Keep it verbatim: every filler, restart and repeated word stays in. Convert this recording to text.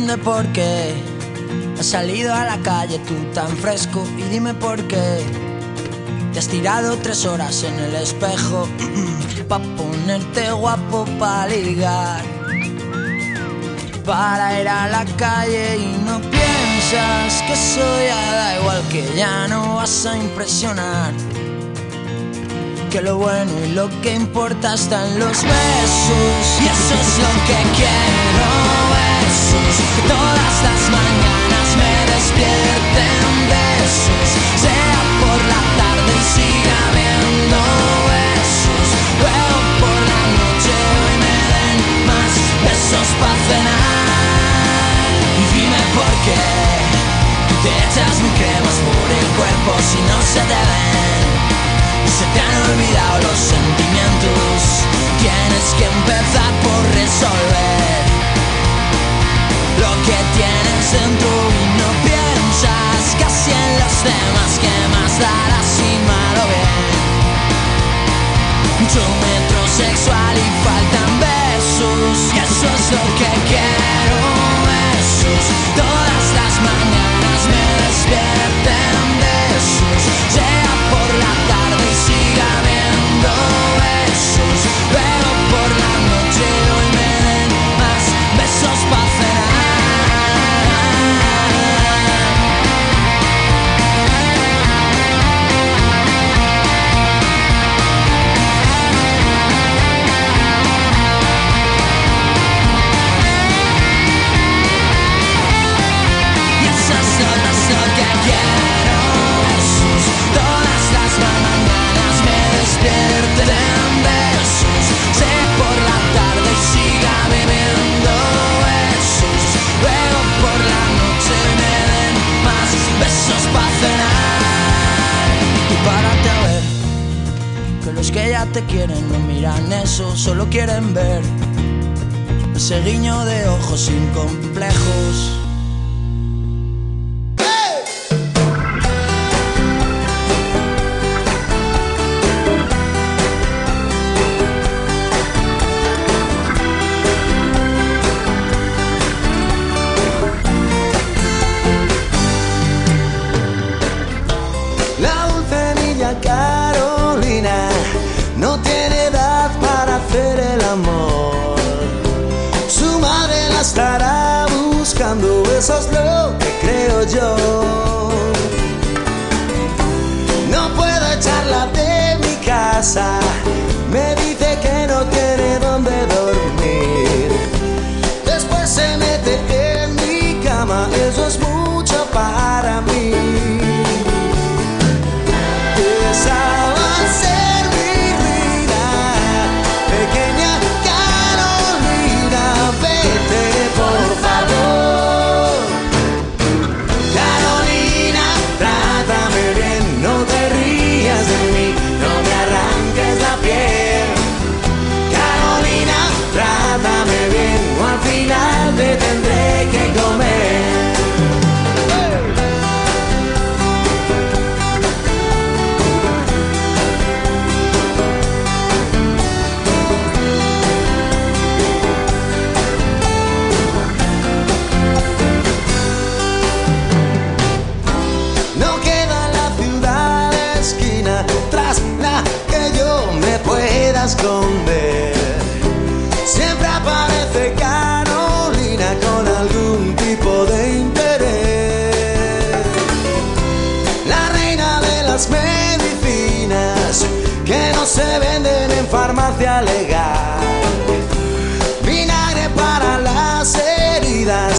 entiende por qué has salido a la calle tú tan fresco. Y dime por qué te has tirado tres horas en el espejo pa' ponerte guapo, pa' ligar, para ir a la calle. Y no piensas que eso ya da igual, que ya no vas a impresionar, que lo bueno y lo que importa está en los besos. Y eso es lo que quiero, besos, que todas las mañanas me despierten besos, sea por la tarde y siga viendo besos, luego por la noche hoy me den más besos pa' cenar. Y dime por qué te echas mi cremas por el cuerpo si no se te ven, se te han olvidado los sentimientos. Tienes que empezar por resolver lo que tienes dentro y no piensas casi en los demás. Que más dará si mal o bien? Mucho metrosexual y faltan besos. Y eso es lo que quiero, besos, todas las mañanas me despierten besos, sea por la tarde y siga viendo besos, luego por la noche hoy me den más besos pa' cenar. Y eso es lo, es lo que quiero, besos, todas las mañanas me despierten besos, sea por la tarde y siga bebiendo besos, luego por la noche me den más besos pa' cenar. Y párate a ver que los que ya te quieren no miran eso, solo quieren ver ese guiño de ojos sin complejos. La dulce niña Carolina no tiene edad para hacer el amor. Su madre la estará buscando, eso es lo que creo yo. No puedo echarla de mi casa, me dice que no tiene dónde dormir. Después se mete en mi cama, eso es mucho para mí. Esa va a ser mi vida, pequeña Carolina, vete por favor. Carolina, trátame bien, no te rías de mí, no me arranques la piel. Carolina, trátame bien, o al final te tendré que comer. No queda en la ciudad de esquina tras la que yo me pueda esconder. Siempre aparece Carolina con algún tipo de interés. La reina de las medicinas que no se venden en farmacia legal.